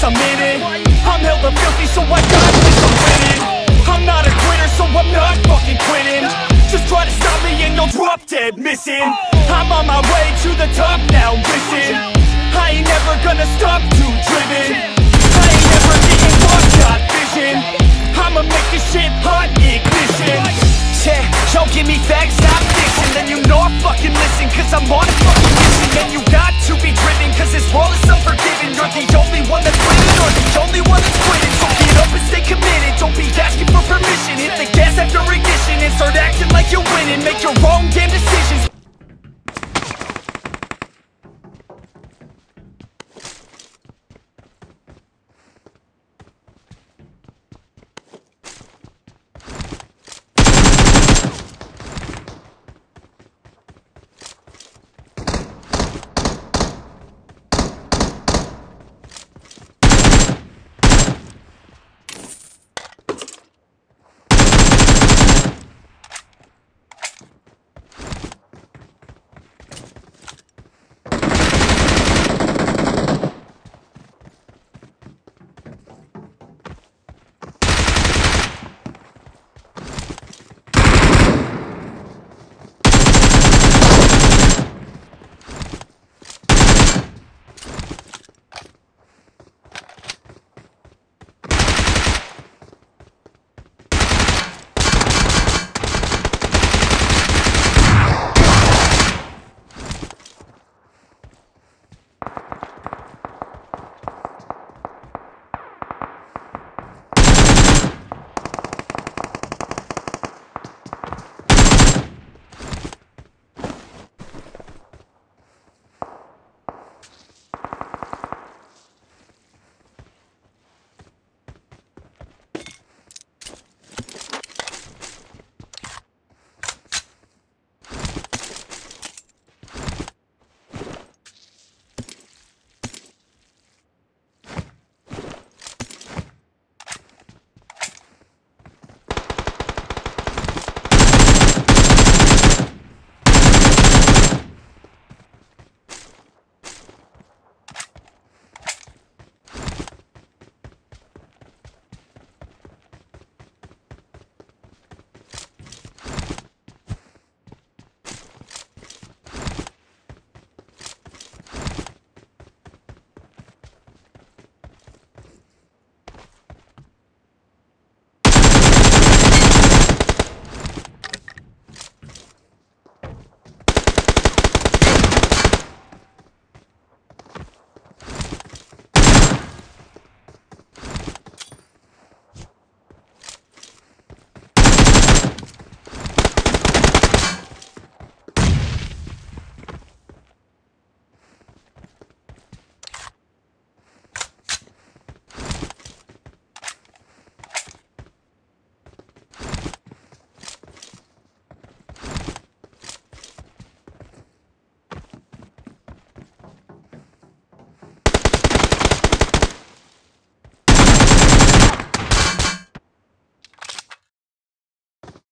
I'm in it. I'm hella filthy, so I got this, I'm winning. I'm not a quitter, so I'm not fucking quitting. Just try to stop me and you'll drop dead missing. I'm on my way to the top now, listen. I ain't never gonna stop, too driven. I ain't never getting lost, got vision. I'ma make this shit hot, ignition. Yeah, yo, give me facts, not fiction. Then you know I fucking listen, cause I'm on